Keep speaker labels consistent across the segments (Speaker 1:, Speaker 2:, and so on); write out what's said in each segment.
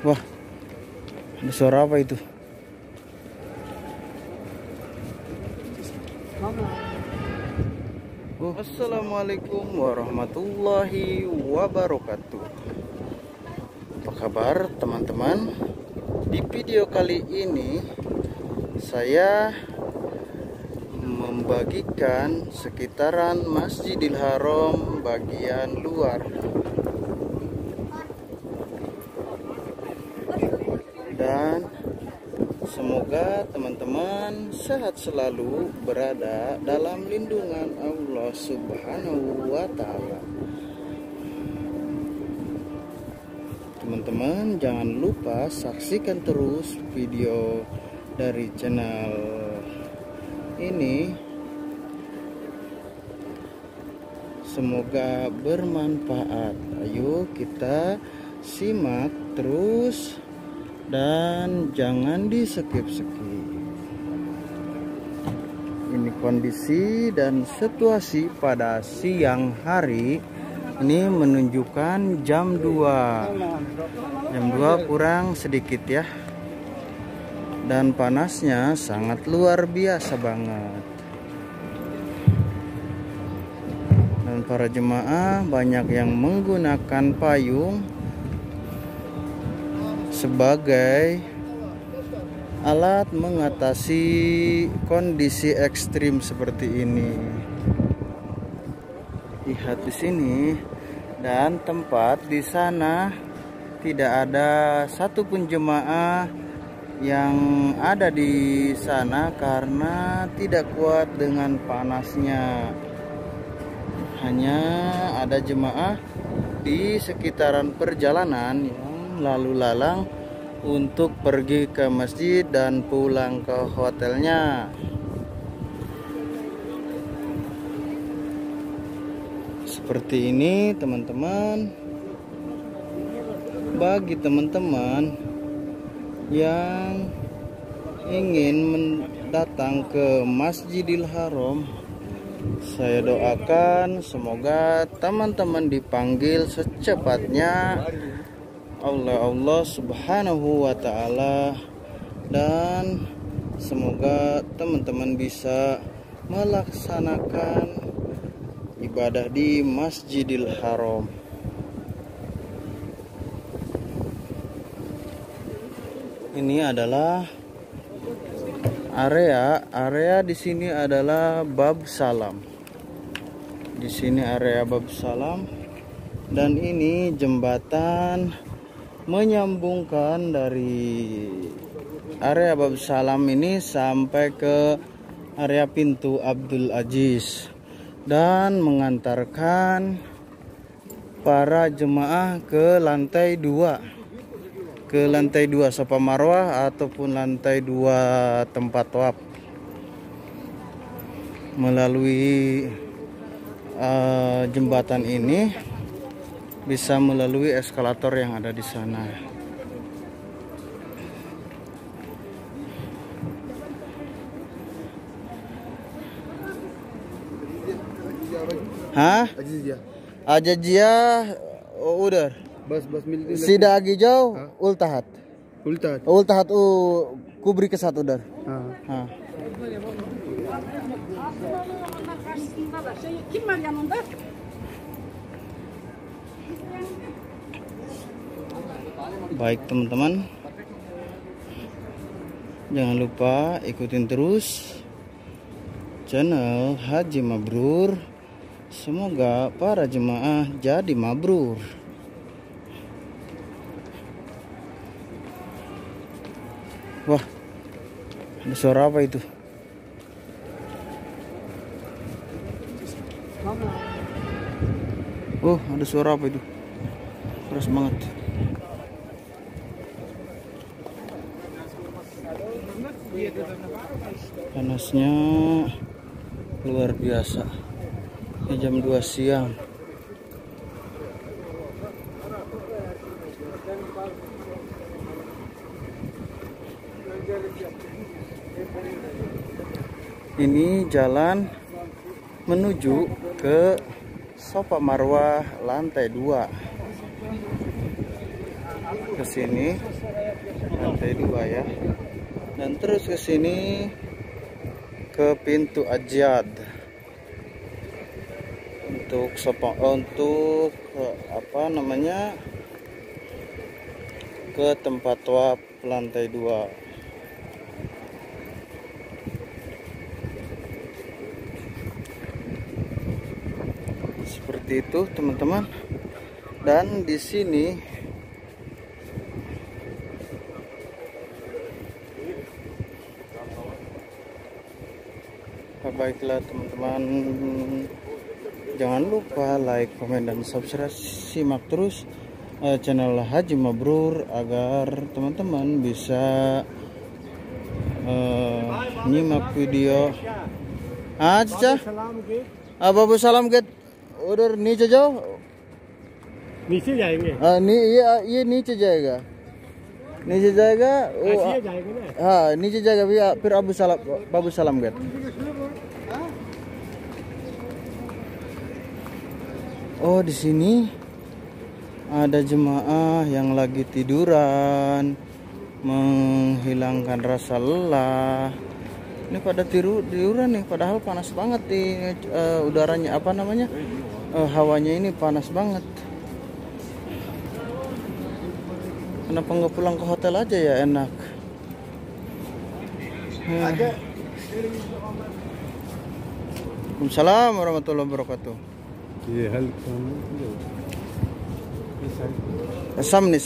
Speaker 1: Wah, ada suara apa itu? Assalamualaikum warahmatullahi wabarakatuh. Apa kabar teman-teman? Di video kali ini saya membagikan sekitaran Masjidil Haram bagian luar. Dan semoga teman-teman sehat selalu, berada dalam lindungan Allah Subhanahu wa Ta'ala. Teman-teman jangan lupa saksikan terus video dari channel ini. Semoga bermanfaat. Ayo kita simak terus dan jangan di skip-skip. Ini kondisi dan situasi pada siang hari. Ini menunjukkan jam 2 kurang sedikit ya. Dan panasnya sangat luar biasa banget. Dan para jemaah banyak yang menggunakan payung sebagai alat mengatasi kondisi ekstrim seperti ini. Lihat di sini, dan tempat di sana tidak ada satupun jemaah yang ada di sana karena tidak kuat dengan panasnya. Hanya ada jemaah di sekitaran perjalanan yang lalu lalang untuk pergi ke masjid dan pulang ke hotelnya. Seperti ini teman-teman. Bagi teman-teman yang ingin datang ke Masjidil Haram, saya doakan semoga teman-teman dipanggil secepatnya oleh Allah Subhanahu wa Ta'ala, dan semoga teman-teman bisa melaksanakan ibadah di Masjidil Haram. Ini adalah area di sini adalah Bab Salam. Di sini area Bab Salam, dan ini jembatan menyambungkan dari area Bab Salam ini sampai ke area pintu Abdul Aziz dan mengantarkan para jemaah ke lantai 2. Ke lantai 2 Safa Marwah ataupun lantai 2 tempat tawaf. Melalui jembatan ini bisa melalui eskalator yang ada di sana. Hah? Ajajiyah udah.
Speaker 2: बस मिलती
Speaker 1: सीधा आगे जाओ, उल्टाहात कुबरी के साथ उधर. हाँ. Baik teman-teman, jangan lupa ikutin terus channel Haji Mabrur. Semoga para jemaah jadi mabrur. Wah, ada suara apa itu? Oh, ada suara apa itu? Keras banget. Panasnya luar biasa. Ini jam 2 siang. Ini jalan menuju ke Safa Marwah lantai 2. Ke ke sini lantai 2 ya, dan terus ke sini ke pintu Ajiad untuk apa namanya, ke tempat wap lantai 2. Seperti itu teman-teman. Dan di sini baiklah teman-teman, jangan lupa like, komen, dan subscribe. Simak terus channel Haji Mabrur agar teman-teman bisa nyimak video. Acha बाबू सलाम के उधर नीचे जाओ,
Speaker 2: नीचे जाएंगे।
Speaker 1: ये नीचे जाएगा, नीचे जाएगा वो,
Speaker 2: जाएंगे ना?
Speaker 1: हाँ नीचे जाएगा भैया, फिर बाबू सलाम gate. Oh, di sini ada jemaah yang lagi tiduran, menghilangkan rasa lelah. Ini pada tiduran nih, padahal panas banget nih, udaranya apa namanya, hawanya ini panas banget. Kenapa nggak pulang ke hotel aja ya, enak. Waalaikumsalam warahmatullahi wabarakatuh. Samne.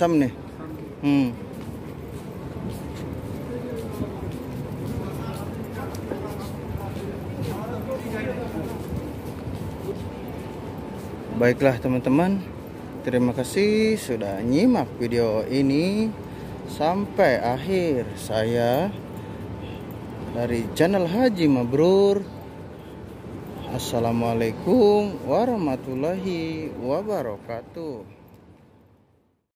Speaker 1: Baiklah teman-teman, terima kasih sudah nyimak video ini sampai akhir. Saya dari channel Haji Mabrur. Assalamualaikum warahmatullahi wabarakatuh.